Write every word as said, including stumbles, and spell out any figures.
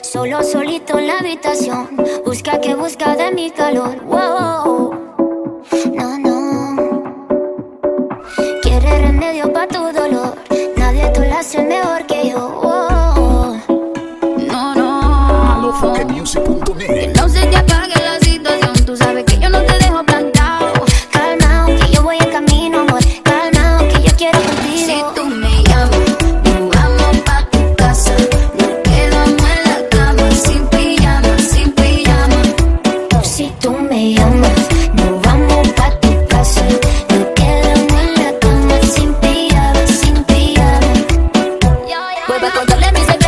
Solo solito en la habitación, busca que busca de mi calor. Wow, no, no. Quiere remedio pa' tu dolor, nadie te lo hace mejor que yo. Wow. No, no. Alofoque Music punto net. Que no se te apague la situación, tú sabes que yo no te dejo plantado. Calmao, que yo voy en camino, amor. Calmao, que yo quiero contigo. Si tú me llamas, nos vamos pa' tu casa. Nos quedamos en la cama, sin pijama, sin pijama. Si tú me llamas, nos vamos pa' tu casa. Nos quedamos en la cama, sin pijama, sin pijama. Vuelve a contarle mis secretos.